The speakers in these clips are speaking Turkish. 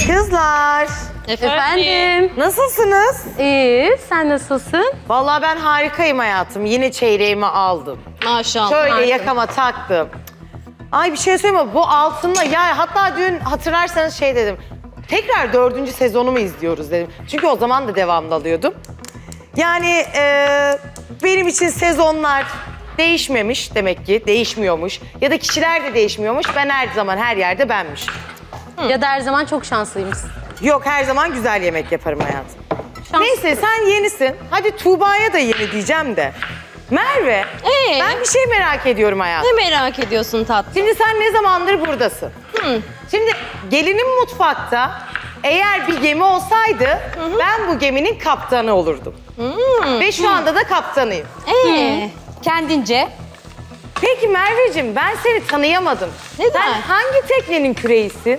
Kızlar, Efendim. nasılsınız? İyi, sen nasılsın? Vallahi ben harikayım hayatım. Yine çeyreğimi aldım. Maşallah. Şöyle yakama taktım. Ay bir şey söyleyeyim mi? Bu altınla ya hatta dün hatırlarsanız şey dedim. Tekrar 4. sezonumu izliyoruz dedim. Çünkü o zaman da devamlı alıyordum. Yani benim için sezonlar değişmemiş demek ki. Değişmiyormuş. Ya da kişiler de değişmiyormuş. Ben her zaman her yerde benmiş. Ya da her zaman çok şanslıymışsın. Yok her zaman güzel yemek yaparım hayatım. Neyse sen yenisin. Hadi Tuğba'ya da yeni diyeceğim de. Merve, ben bir şey merak ediyorum hayatım. Ne merak ediyorsun tatlım? Şimdi sen ne zamandır buradasın? Şimdi gelinin mutfakta eğer bir gemi olsaydı ben bu geminin kaptanı olurdum. Ve şu anda da kaptanıyım. Kendince. Peki Merveciğim ben seni tanıyamadım. Neden? Sen hangi teknenin küreğisin?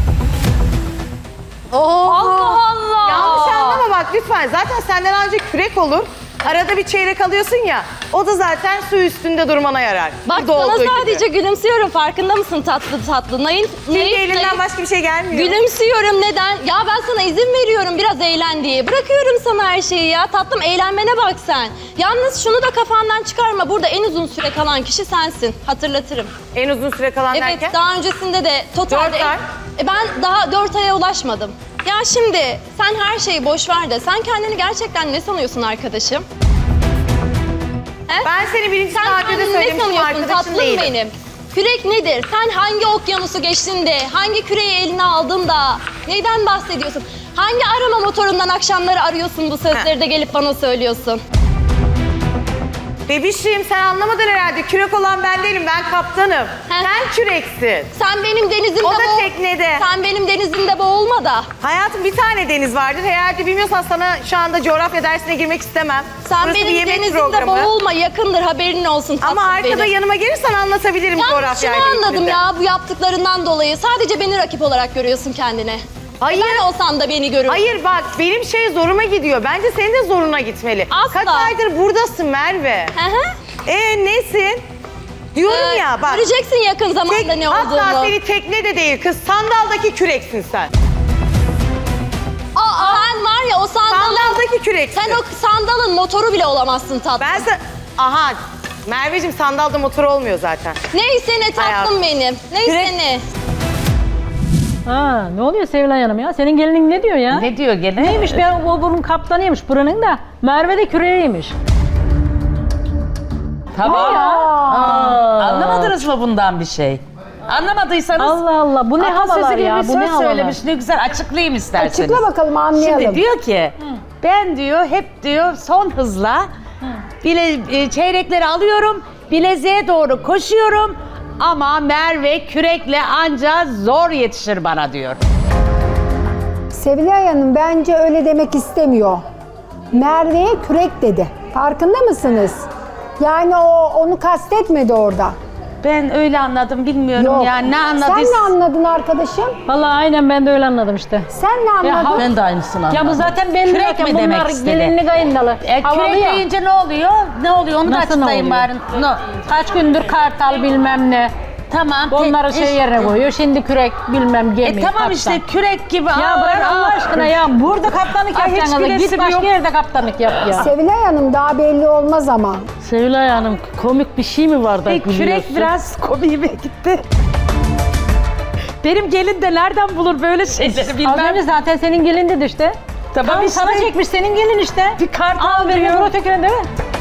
Allah Allah. Yanlış anlama bak lütfen. Zaten senden önce kürek olur. Arada bir çeyrek alıyorsun ya. O da zaten su üstünde durmana yarar. Bak Burada sana olduğu sadece gibi. gülümsüyorum, farkında mısın tatlı tatlı? Çünkü elinden başka bir şey gelmiyor. Gülümsüyorum, neden? Ya ben sana izin veriyorum biraz eğlen diye. Bırakıyorum sana her şeyi ya. Tatlım eğlenmene bak sen. Yalnız şunu da kafandan çıkarma. Burada en uzun süre kalan kişi sensin. Hatırlatırım. En uzun süre kalan Evet, derken? daha öncesinde de totalde... 4 ay. Ben daha 4 aya ulaşmadım. Ya şimdi sen her şeyi boş ver de sen kendini gerçekten ne sanıyorsun arkadaşım? He? Ben seni birinci Sen saatede kendini ne söylemiştim sanıyorsun arkadaşın tatlım değilim. benim? Kürek nedir? Sen hangi okyanusu geçtin de, hangi küreği eline aldın da, neyden bahsediyorsun? Hangi arama motorundan akşamları arıyorsun bu sözleri de gelip bana söylüyorsun? Bebişim sen anlamadın herhalde. Kürek olan ben değilim. Ben kaptanım. Sen küreksin. Sen benim denizimde O da teknede. Sen benim denizimde boğulma da. Hayatım bir tane deniz vardır. Eğer de bilmiyorsan sana şu anda coğrafya dersine girmek istemem. Sen Burası bir benim yemek denizimde programı. boğulma, yakındır haberin olsun tatlım Ama arkada benim. yanıma gelirsen anlatabilirim Ya coğrafyayla şunu ilgili anladım de. ya bu yaptıklarından dolayı. Sadece beni rakip olarak görüyorsun kendine. Hayır. Ben olsam da beni görürsün. Hayır bak benim şey zoruma gidiyor. Bence senin de zoruna gitmeli. Asla. Kaç aydır buradasın Merve? Hı hı. Nesin? Diyorum ya bak. Göreceksin yakın zamanda ne olduğunu. Hatta seni tekne de değil kız sandaldaki küreksin sen. Sen var ya o Sandaldaki küreksin. Sen o sandalın motoru bile olamazsın tatlım. Ben sen... Aha Merveciğim sandalda motor olmuyor zaten. Neyse ne tatlım Hayatım. benim. Neyse ne. Ha, ne oluyor Sevilay Hanım ya? Senin gelinin ne diyor ya? Ne diyor gene? Neymiş ben o bunun kaptanıymış buranın da. Merve de küreğiymiş. Tamam. Aa. Anlamadınız mı bundan bir şey? Anlamadıysanız Allah Allah bu ne havalar atasözü gibi ya bir bu ne söz havalar. söylemiş. Ne güzel açıklayayım isterseniz. Açıkla bakalım anlayalım. Şimdi diyor ki ben diyor hep diyor son hızla çeyrekleri alıyorum. Bileziğe doğru koşuyorum. Ama Merve kürekle anca zor yetişir bana diyor. Sevilay Hanım bence öyle demek istemiyor. Merve'ye kürek dedi. Farkında mısınız? Yani onu kastetmedi orada. Ben öyle anladım bilmiyorum Yok. ya ne Sen anladıysa. ne anladın arkadaşım? Vallahi aynen ben de öyle anladım işte. Sen ne anladın? Ben de aynısını anladım. Ya bu zaten belli Kürek zaten mi demek bunlar istedi? gelinli kayındalı. Havalı Kürek ya. deyince ne oluyor? Ne oluyor onu da Nasıl ne açıklayın oluyor? bari. No. Kaç gündür kartal bilmem ne. Tamam. Onları şey yerine koyuyor. Şimdi kürek bilmem gemi. Tamam kaptan. işte kürek gibi. Ya bırak Allah aşkına ya. Burada kaptanlık Ay, yapacaksın. hiç Git bilesim başka yok. yerde kaptanlık yap ya. Sevilay Hanım daha belli olmaz ama. Sevilay Hanım komik bir şey mi var da gülüyorsun? Kürek biraz komiğime gitti. Benim gelin de nereden bulur böyle şeyleri Az bilmem. önce zaten senin gelin dedi işte. Tamam Tam işte. sana çekmiş senin gelin işte. Bir kartal Al beni diyor. vur ötekine değil mi?